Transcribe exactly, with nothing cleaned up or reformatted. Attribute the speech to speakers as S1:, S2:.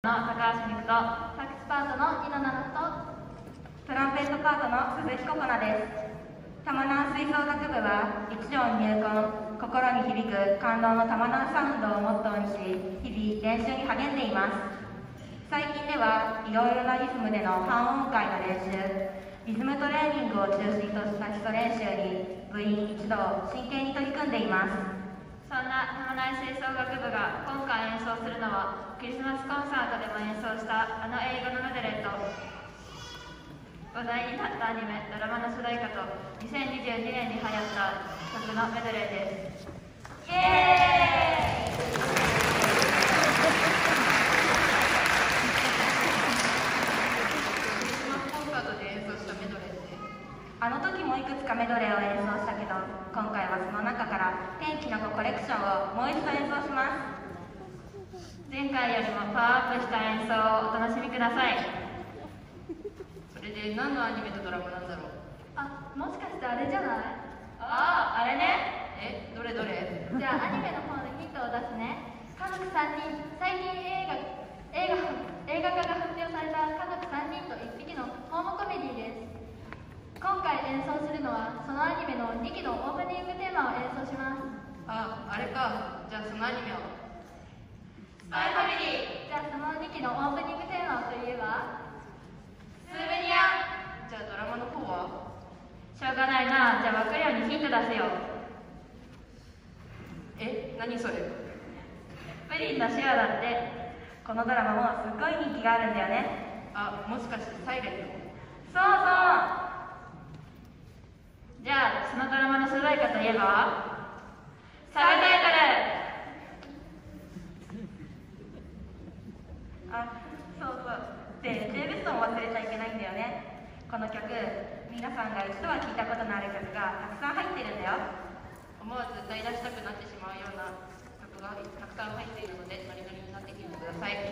S1: 高橋美久とサックスパートの井野奈々と
S2: トランペットパートの鈴木心奈です。玉南吹奏楽部は一条に入魂、心に響く感動の玉南サウンドをモットーにし、日々練習に励んでいます。最近ではいろいろなリズムでの半音階の練習、リズムトレーニングを中心とした基礎練習に部員一同真剣に取り組んでいます。
S1: そんな玉南吹奏楽部が今回演奏するのは、クリスマスコンサートでも演奏したあの英語のメドレーと話題になったアニメ、ドラマの主題歌とにせんにじゅうにねんに流行った曲のメドレーです。イエーイ！クリスマスコンサートで演奏したメドレーって、
S2: あの時もいくつかメドレーを演奏したけど、今回はその中から天気の子コレクションをもう一度演奏します。
S1: 前回よりもパワーアップした演奏をお楽しみください。
S3: それで何のアニメとドラマなんだろう。
S1: あ、もしかしてあれじゃない？
S3: ああ、あれね。え、どれどれ？
S1: じゃあアニメの方でヒントを出すね。家族さんにん、最近映画映画映画化が発表された家族さんにんといっぴきのホームコメディです。今回演奏するのはそのアニメのにきのオープニングテーマを演奏します。
S3: あ、あれか。じゃあそのアニメを。
S1: スパイファミリー。じゃあそのにきのオープニングテーマといえばスーベニア。
S3: じゃあドラマの方は？
S1: しょうがないな。じゃあ分かるようにヒント出せよ。
S3: え、何それ？
S1: プリンのシアだって。
S2: このドラマもすっごい人気があるんだよね。
S3: あ、もしかしてサイレント？
S2: そうそう。
S1: じゃあそのドラマの主題歌といえばサブタイトル。
S2: あ、そうそう。で、Jベストも忘れちゃいけないんだよね。この曲、皆さんが一度は聴いたことのある曲がたくさん入ってるんだよ。
S3: 思わず歌い出したくなってしまうような曲がたくさん入っているので、ノリノリになって聴いてください。